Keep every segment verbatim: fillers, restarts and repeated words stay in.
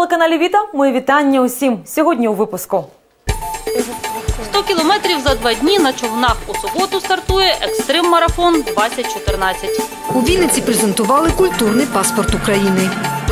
телеканалі Віта. Мої вітання усім. Сьогодні у випуску. сто кілометрів за два дні на човнах. У суботу стартує екстрим-марафон двадцять чотирнадцять. У Вінниці презентували культурний паспорт України.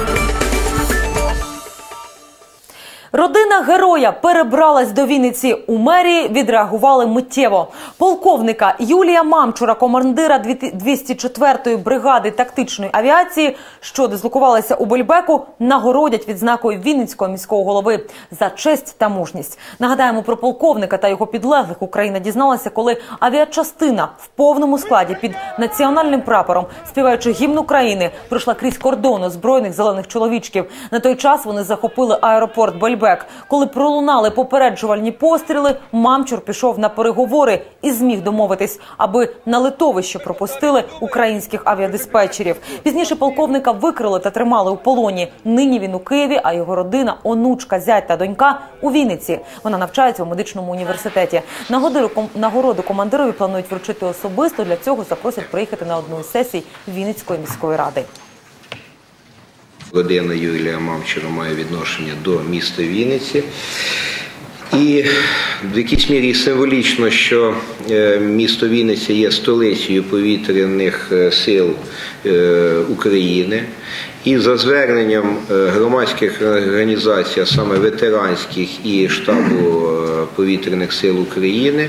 Родина героя перебралась до Вінниці. У мерії відреагували миттєво. Полковника Юлія Мамчура, командира двісті четвертої бригади тактичної авіації, що дислокувалася у Бельбеку, нагородять відзнакою Вінницького міського голови за честь та мужність. Нагадаємо, про полковника та його підлеглих Україна дізналася, коли авіачастина в повному складі під національним прапором, співаючи гімн України, пройшла крізь кордон озброєних зелених чоловічків. На той час вони захопили аеропорт Бельбек. Коли пролунали попереджувальні постріли, Мамчур пішов на переговори і зміг домовитись, аби на литовище пропустили українських авіадиспетчерів. Пізніше полковника викрили та тримали у полоні. Нині він у Києві, а його родина, онучка, зять та донька у Вінниці. Вона навчається у медичному університеті. Нагороду командирові планують вручити особисто. Для цього запросять приїхати на одну із сесій Вінницької міської ради. Родина Юлія Мамчура має відношення до міста Вінниці. І в якійсь мірі символічно, що місто Вінниця є столицею повітряних сил України. І за зверненням громадських організацій, а саме ветеранських і штабу повітряних сил України,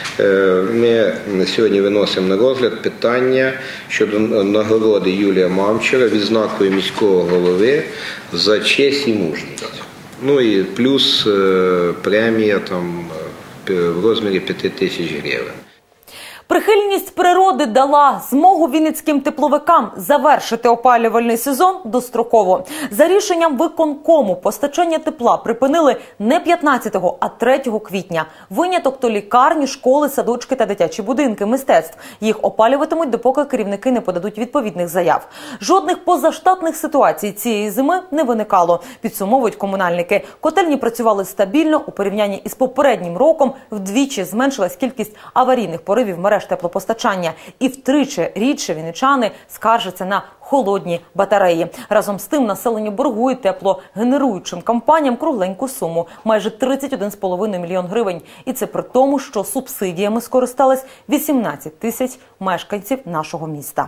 ми сьогодні виносимо на розгляд питання щодо нагороди Юлія Мамчура відзнакою міського голови за честь і мужність. Ну і плюс премія там в розмірі п'яти тисяч гривень. Прихильність природи дала змогу вінницьким тепловикам завершити опалювальний сезон достроково. За рішенням виконкому постачання тепла припинили не п'ятнадцятого, а третього квітня. Виняток – то лікарні, школи, садочки та дитячі будинки мистецтв. Їх опалюватимуть, допоки керівники не подадуть відповідних заяв. Жодних позаштатних ситуацій цієї зими не виникало, підсумовують комунальники. Котельні працювали стабільно, у порівнянні із попереднім роком вдвічі зменшилась кількість аварійних поривів мереж теплопостачання. І втричі рідше вінничани скаржаться на холодні батареї. Разом з тим населення боргує теплогенеруючим компаніям кругленьку суму – майже тридцять один цілих п'ять десятих мільйон гривень. І це при тому, що субсидіями скористались вісімнадцять тисяч мешканців нашого міста.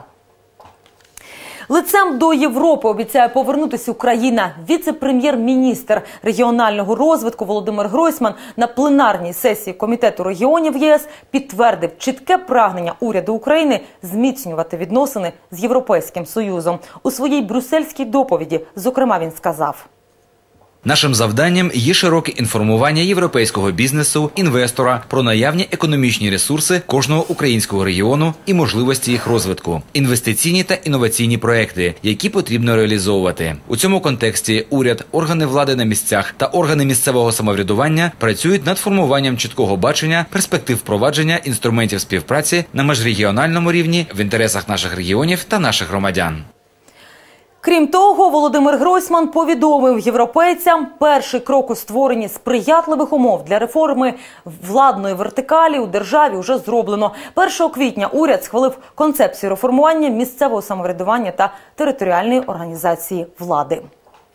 Лицем до Європи обіцяє повернутися Україна. Віце-прем'єр-міністр регіонального розвитку Володимир Гройсман на пленарній сесії Комітету регіонів ЄС підтвердив чітке прагнення уряду України зміцнювати відносини з Європейським Союзом. У своїй брюссельській доповіді, зокрема, він сказав: Нашим завданням є широке інформування європейського бізнесу, інвестора про наявні економічні ресурси кожного українського регіону і можливості їх розвитку, інвестиційні та інноваційні проекти, які потрібно реалізовувати. У цьому контексті уряд, органи влади на місцях та органи місцевого самоврядування працюють над формуванням чіткого бачення перспектив впровадження інструментів співпраці на міжрегіональному рівні в інтересах наших регіонів та наших громадян. Крім того, Володимир Гройсман повідомив європейцям, перший крок у створенні сприятливих умов для реформи владної вертикалі у державі вже зроблено. першого квітня уряд схвалив концепцію реформування місцевого самоврядування та територіальної організації влади.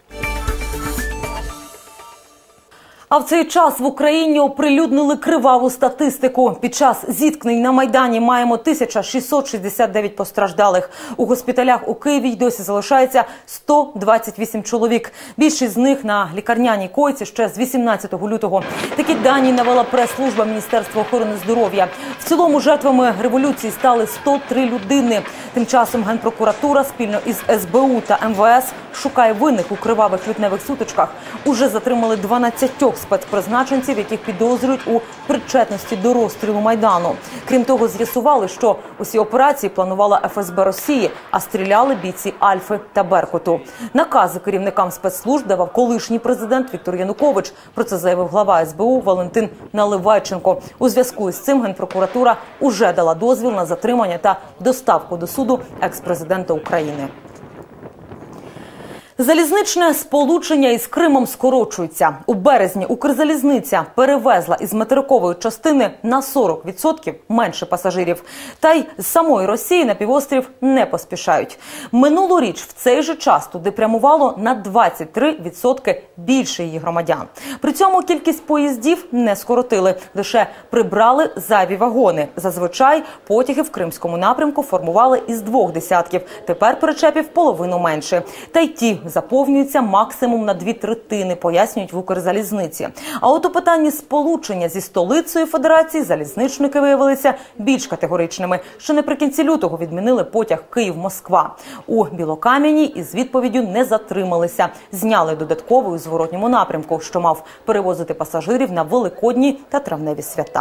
А в цей час в Україні оприлюднили криваву статистику. Під час зіткнень на Майдані маємо тисяча шістсот шістдесят дев'ять постраждалих. У госпіталях у Києві й досі залишається сто двадцять вісім чоловік. Більшість з них на лікарняній койці ще з вісімнадцятого лютого. Такі дані навела прес-служба Міністерства охорони здоров'я. В цілому жертвами революції стали сто три людини. Тим часом Генпрокуратура спільно із ес бе у та ем ве ес шукає винних у кривавих лютневих сутичках. Уже затримали дванадцятьох спецпризначенців, яких підозрюють у причетності до розстрілу Майдану. Крім того, з'ясували, що усі операції планувала еф ес бе Росії, а стріляли бійці Альфи та Беркуту. Накази керівникам спецслужб давав колишній президент Віктор Янукович. Про це заявив глава ес бе у Валентин Наливайченко. У зв'язку із цим Генпрокуратура уже дала дозвіл на затримання та доставку до суду екс-президента України. Залізничне сполучення із Кримом скорочується. У березні Укрзалізниця перевезла із материкової частини на сорок відсотків менше пасажирів. Та й з самої Росії на півострів не поспішають. Минулоріч в цей же час туди прямувало на двадцять три відсотки більше її громадян. При цьому кількість поїздів не скоротили, лише прибрали зайві вагони. Зазвичай потяги в кримському напрямку формували із двох десятків, тепер причепів половину менше. Та й ті заповнюються максимум на дві третини, пояснюють в Укрзалізниці. А от у питанні сполучення зі столицею Федерації залізничники виявилися більш категоричними. Ще наприкінці лютого відмінили потяг Київ-Москва. У Білокам'яні із відповіддю не затрималися. Зняли додатковий у зворотньому напрямку, що мав перевозити пасажирів на великодні та травневі свята.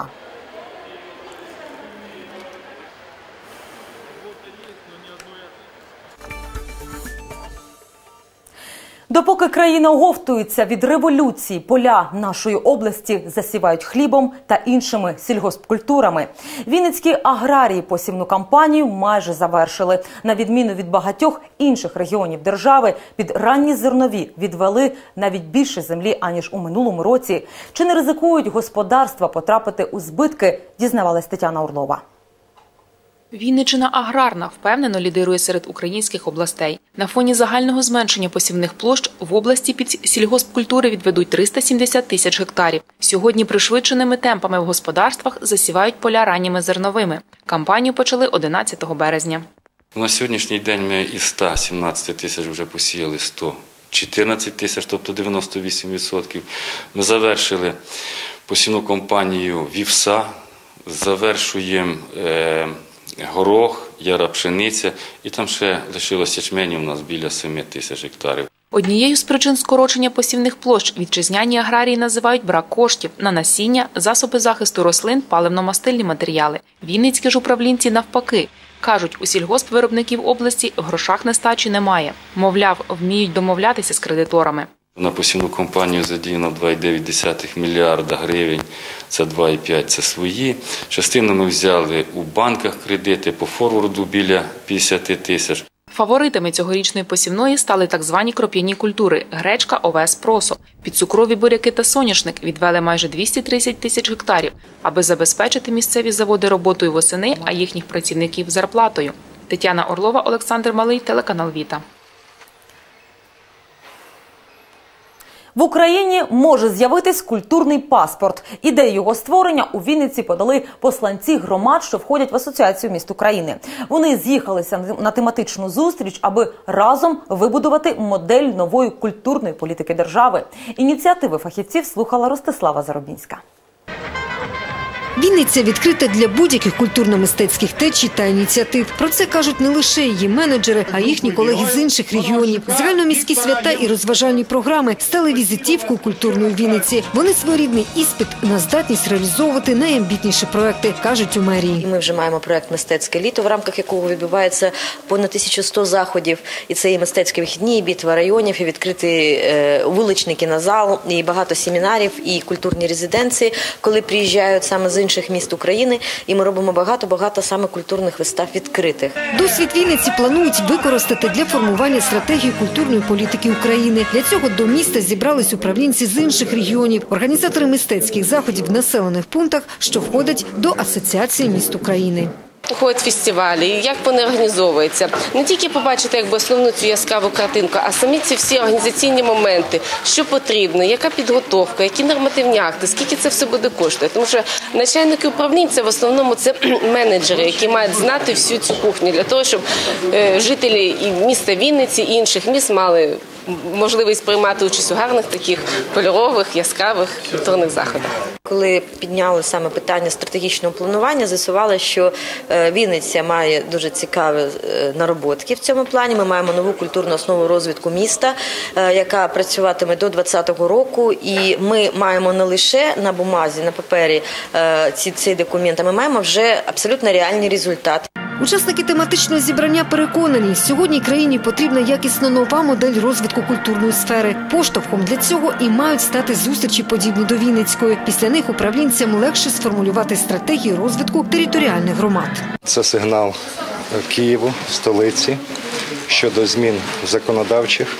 Допоки країна оговтується від революції, поля нашої області засівають хлібом та іншими сільгоспкультурами. Вінницькі аграрії посівну кампанію майже завершили. На відміну від багатьох інших регіонів держави, під ранні зернові відвели навіть більше землі, аніж у минулому році. Чи не ризикують господарства потрапити у збитки, дізнавалась Тетяна Орлова. Вінниччина аграрна впевнено лідирує серед українських областей. На фоні загального зменшення посівних площ в області під сільгоспкультури відведуть триста сімдесят тисяч гектарів. Сьогодні пришвидшеними темпами в господарствах засівають поля ранніми зерновими. Кампанію почали одинадцятого березня. На сьогоднішній день ми із ста сімнадцяти тисяч вже посіяли сто чотирнадцять тисяч, тобто дев'яносто вісім відсотків. Ми завершили посівну кампанію вівса, завершуємо е горох, яра пшениця, і там ще лишилося ячменю у нас біля семи тисяч гектарів. Однією з причин скорочення посівних площ вітчизняні аграрії називають брак коштів на насіння, засоби захисту рослин, паливно-мастильні матеріали. Вінницькі ж управлінці навпаки. Кажуть, у сільгоспвиробників області в грошах нестачі немає. Мовляв, вміють домовлятися з кредиторами. На посівну кампанію задіяно два цілих дев'ять десятих мільярда гривень, це два цілих п'ять це свої. Частину ми взяли у банках кредити, по форварду біля п'ятдесят тисяч. Фаворитами цьогорічної посівної стали так звані кроп'яні культури – гречка, овес, просо. Під цукрові буряки та соняшник відвели майже двісті тридцять тисяч гектарів, аби забезпечити місцеві заводи роботою восени, а їхніх працівників – зарплатою. Тетяна Орлова, Олександр Малий, телеканал Віта. В Україні може з'явитись культурний паспорт. Ідею його створення у Вінниці подали посланці громад, що входять в Асоціацію міст України. Вони з'їхалися на тематичну зустріч, аби разом вибудувати модель нової культурної політики держави. Ініціативи фахівців слухала Ростислава Заробінська. Вінниця відкрита для будь-яких культурно-мистецьких течій та ініціатив. Про це кажуть не лише її менеджери, а й їхні колеги з інших регіонів. Загальноміські свята і розважальні програми стали візитівкою культурної Вінниці. Вони своєрідний іспит на здатність реалізовувати найамбітніші проекти, кажуть у мерії. Ми вже маємо проект «Мистецьке літо», в рамках якого відбувається понад тисячу сто заходів. І це і мистецькі вихідні, і битва районів, і відкритий вуличний кінозал, і багато семінарів, і культурні резиденції, коли приїжджають саме з інших міст України, і ми робимо багато-багато саме культурних вистав відкритих. Досвід Вінниці планують використати для формування стратегії культурної політики України. Для цього до міста зібрались управлінці з інших регіонів, організатори мистецьких заходів в населених пунктах, що входять до Асоціації міст України. Ходять фестивалі, як вони організовуються. Не тільки побачити якби основну цю яскраву картинку, а самі ці всі організаційні моменти, що потрібно, яка підготовка, які нормативні акти, скільки це все буде коштувати. Тому що начальники управлінь – це в основному це менеджери, які мають знати всю цю кухню, для того, щоб жителі і міста Вінниці, і інших міст мали можливість приймати участь у гарних таких кольорових, яскравих культурних заходах. Коли підняли саме питання стратегічного планування, з'ясували, що Вінниця має дуже цікаві нароботки в цьому плані. Ми маємо нову культурну основу розвитку міста, яка працюватиме до двадцятого року. І ми маємо не лише на бумазі, на папері ці, ці документи, ми маємо вже абсолютно реальні результати. Учасники тематичного зібрання переконані, сьогодні країні потрібна якісно нова модель розвитку культурної сфери. Поштовхом для цього і мають стати зустрічі подібні до Вінницької. Після них управлінцям легше сформулювати стратегії розвитку територіальних громад. Це сигнал Києву, столиці, щодо змін законодавчих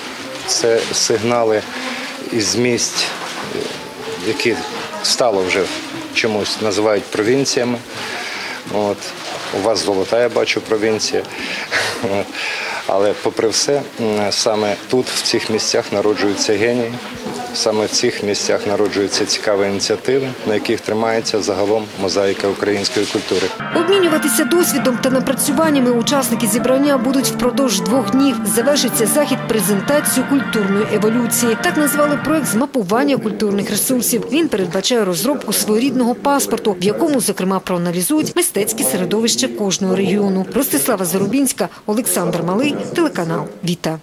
Це сигнали із місць, які стало вже чомусь називають провінціями. От. У вас золота, я бачу, провінція. От. Але попри все, саме тут, в цих місцях народжуються генії. Саме в цих місцях народжуються цікаві ініціативи, на яких тримається загалом мозаїка української культури. Обмінюватися досвідом та напрацюваннями учасники зібрання будуть впродовж двох днів. Завершиться захід презентацією культурної еволюції. Так назвали проект змапування культурних ресурсів. Він передбачає розробку своєрідного паспорту, в якому, зокрема, проаналізують мистецьке середовище кожного регіону. Ростислава Зарубінська, Олександр Малий, телеканал «Віта».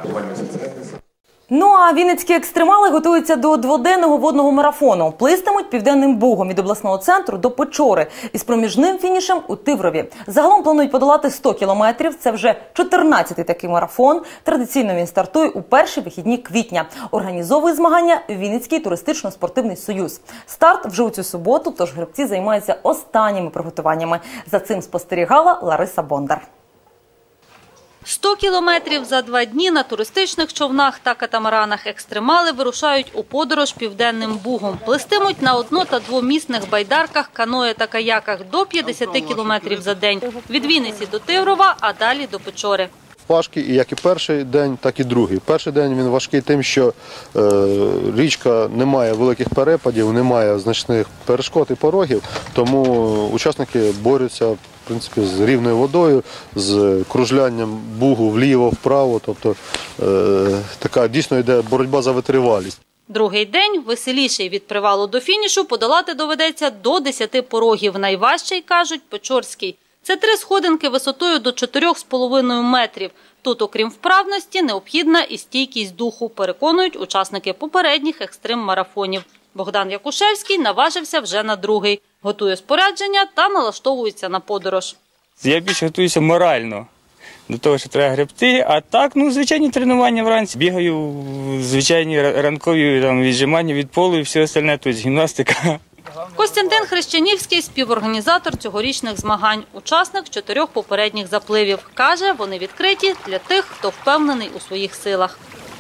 Ну а вінницькі екстремали готуються до дводенного водного марафону. Плистимуть Південним Бугом від обласного центру до Печори із проміжним фінішем у Тиврові. Загалом планують подолати сто кілометрів. Це вже чотирнадцятий такий марафон. Традиційно він стартує у перші вихідні квітня. Організовує змагання Вінницький туристично-спортивний союз. Старт вже у цю суботу, тож гребці займаються останніми приготуваннями. За цим спостерігала Лариса Бондар. сто кілометрів за два дні на туристичних човнах та катамаранах екстремали вирушають у подорож Південним Бугом. Плистимуть на одно- та двомісних байдарках, каное та каяках до п'ятдесят кілометрів за день. Від Вінниці до Тиврова, а далі до Печори. Важкий, і як і перший день, так і другий. Перший день він важкий тим, що е, річка не має великих перепадів, не має значних перешкод і порогів, тому учасники борються в принципі, з рівною водою, з кружлянням Бугу вліво-вправо, тобто е, така дійсно йде боротьба за витривалість. Другий день, веселіший від привалу до фінішу, подолати доведеться до десяти порогів. Найважчий, кажуть, Печорський. Це три сходинки висотою до чотирьох з половиною метрів. Тут, окрім вправності, необхідна і стійкість духу, переконують учасники попередніх екстрим-марафонів. Богдан Якушевський наважився вже на другий. Готує спорядження та налаштовується на подорож. Я більше готуюся морально до того, що треба гребти, а так, ну, звичайні тренування вранці. Бігаю, звичайні ранкові там, віджимання від полу і все остальне, тобто гімнастика. Костянтин Хрещанівський – співорганізатор цьогорічних змагань, учасник чотирьох попередніх запливів. Каже, вони відкриті для тих, хто впевнений у своїх силах.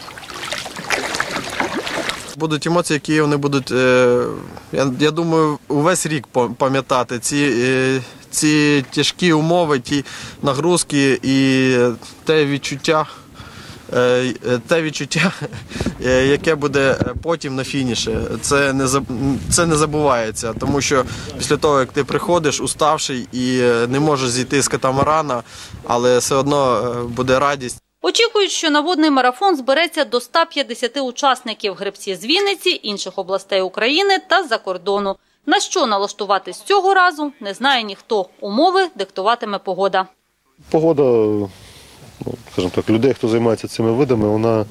Будуть емоції, які вони будуть, я, я думаю, увесь рік пам'ятати. Ці, ці тяжкі умови, ті нагрузки і те відчуття, те відчуття, яке буде потім на фініші. Це не, це не забувається, тому що після того, як ти приходиш уставший і не можеш зійти з катамарана, але все одно буде радість. Очікують, що на водний марафон збереться до ста п'ятдесяти учасників – гребці з Вінниці, інших областей України та з-за кордону. На що налаштуватись цього разу, не знає ніхто. Умови диктуватиме погода. Погода, ну, скажімо так, людей, хто займається цими видами, вона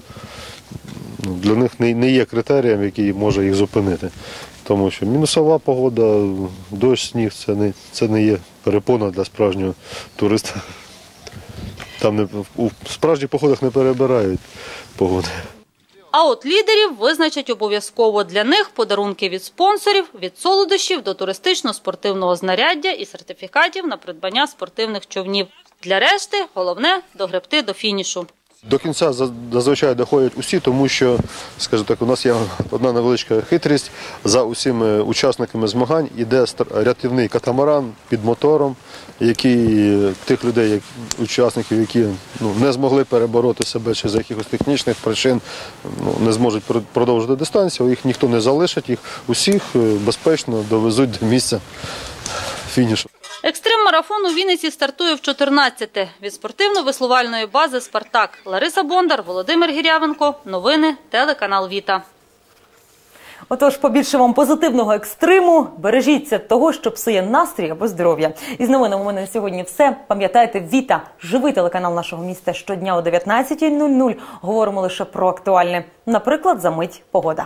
для них не є критерієм, який може їх зупинити. Тому що мінусова погода, дощ, сніг – це не, це не є перепона для справжнього туриста. Там не, у справжніх походах не перебирають погоди. А от лідерів визначать обов'язково. Для них подарунки від спонсорів, від солодощів до туристично-спортивного знаряддя і сертифікатів на придбання спортивних човнів. Для решти головне – догребти до фінішу. До кінця зазвичай доходять усі, тому що, скажімо так, у нас є одна невеличка хитрість. За усіма учасниками змагань йде рятівний катамаран під мотором, який тих людей, учасників, які ну, не змогли перебороти себе чи з якихось технічних причин, ну, не зможуть продовжити дистанцію, їх ніхто не залишить, їх усіх безпечно довезуть до місця фінішу. Екстрим-марафон у Вінниці стартує в чотирнадцяте. Від спортивно-веслувальної бази «Спартак». Лариса Бондар, Володимир Гірявенко. Новини, телеканал «Віта». Отож, побільше вам позитивного екстриму. Бережіться того, що псує настрій або здоров'я. Із новинами у мене на сьогодні все. Пам'ятайте, «Віта» – живий телеканал нашого міста щодня о дев'ятнадцятій нуль нуль. Говоримо лише про актуальне. Наприклад, за мить погода.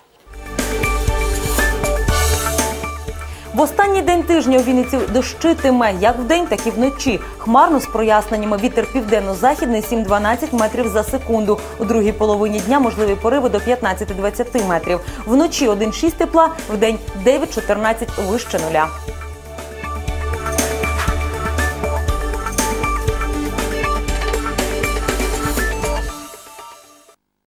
В останній день тижня у Вінниці дощитиме як вдень, так і вночі. Хмарно з проясненнями. Вітер південно-західний сім-дванадцять метрів за секунду. У другій половині дня можливі пориви до п'ятнадцять-двадцять метрів. Вночі один-шість тепла, вдень дев'ять-чотирнадцять вище нуля.